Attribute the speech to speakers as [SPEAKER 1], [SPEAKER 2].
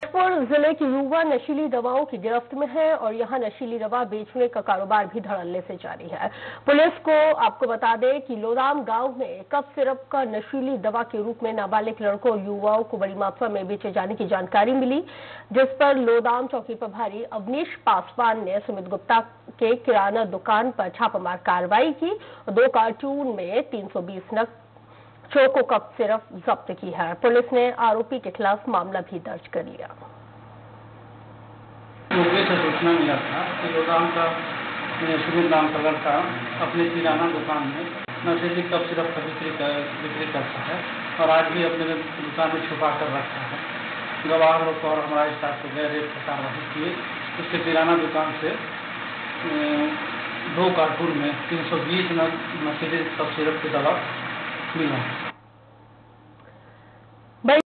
[SPEAKER 1] जौनपुर जिले की युवा नशीली दवाओं की गिरफ्त में है और यहां नशीली दवा बेचने का कारोबार भी धड़ल्ले से जारी है। पुलिस को आपको बता दें कि लोदाम गांव में कफ सिरप का नशीली दवा के रूप में नाबालिग लड़कों और युवाओं को बड़ी मात्रा में बेचे जाने की जानकारी मिली, जिस पर लोदाम चौकी प्रभारी अवनीश पासवान ने सुमित गुप्ता के किराना दुकान पर छापामार कार्रवाई की और 2 कार्टून में 320 नग चोको कफ सिरप जब्त की है। पुलिस ने आरोपी के खिलाफ मामला भी दर्ज कर लिया।
[SPEAKER 2] मौके से सूचना मिला था कि लोदाम का सुमित नाम का लड़का अपने किराना दुकान में नशीली कफ सिरप का बिक्री करता है और आज भी अपने दुकान में छुपा कर रखता है। गवाह लोग और हमारा स्टाफ को गए रेड की कार्रवाई किए। उसके किराना दुकान से 2 कार्टून में 320 नग नशीली कफ सिरप की दवा मिला।